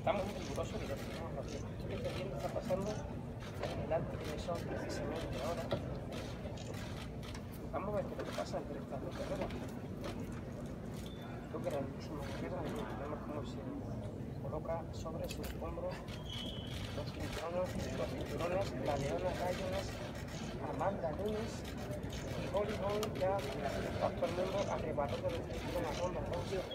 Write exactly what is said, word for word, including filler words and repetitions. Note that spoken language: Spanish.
Estamos en riguroso directo, ¿no? Lo que estoy entendiendo está pasando en el alto de son precisamente ahora. Vamos a ver qué es lo que pasa directamente, ¿verdad? Creo que grandísimo izquierda, vemos cómo se coloca sobre sus hombros los cinturones, los cinturones, la Leona Rayones, Amanda Nunes y Holly Holm, ya actualmente arrebató del cinturón a Ronda Rousey.